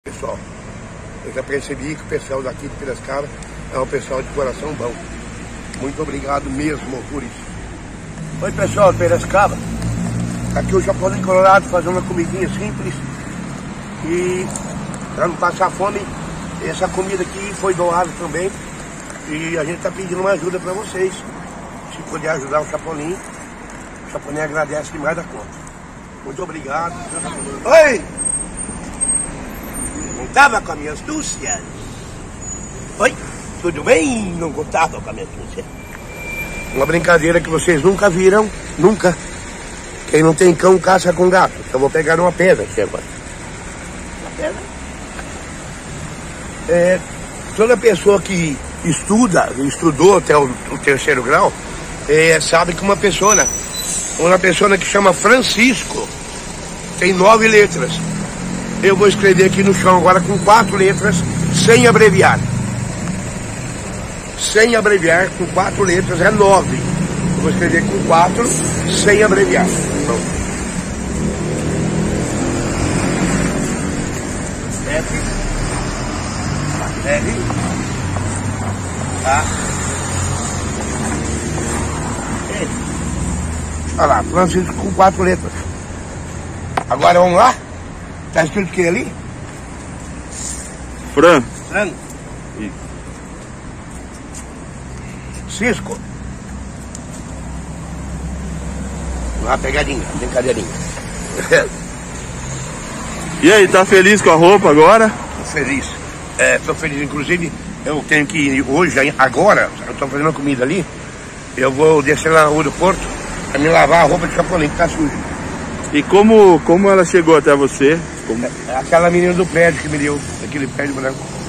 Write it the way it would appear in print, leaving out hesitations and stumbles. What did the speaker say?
Pessoal, eu já percebi que o pessoal daqui de Piracicaba é um pessoal de coração bom. Muito obrigado mesmo por isso. Oi pessoal de Piracicaba, aqui o Chapolin Colorado fazendo uma comidinha simples e para não passar fome, essa comida aqui foi doada também e a gente está pedindo uma ajuda para vocês. Se puder ajudar o Chapolin agradece demais da conta. Muito obrigado. Oi! Contava com a minha astúcia. Oi, tudo bem? Não contava com a minha astúcia. Uma brincadeira que vocês nunca viram, nunca. Quem não tem cão caça com gato. Eu vou pegar uma pedra aqui agora. Uma pedra? Toda pessoa que estudou até o terceiro grau, sabe que uma pessoa que chama Francisco tem 9 letras. Eu vou escrever aqui no chão agora com 4 letras, sem abreviar. Sem abreviar, com 4 letras é 9. Eu vou escrever com 4, sem abreviar. Então, L, A, E. Olha lá, Francisco com 4 letras. Agora vamos lá? Tá escrito o que ali? Fran. Cisco. Uma pegadinha, brincadeirinha. E aí, tá feliz com a roupa agora? Tô feliz. Tô feliz. Inclusive, eu tenho que ir hoje, agora, eu tô fazendo uma comida ali. Eu vou descer lá na rua do Porto pra me lavar a roupa de Chapolin, que tá suja. E como ela chegou até você? Aquela menina do prédio que me deu, aquele prédio branco.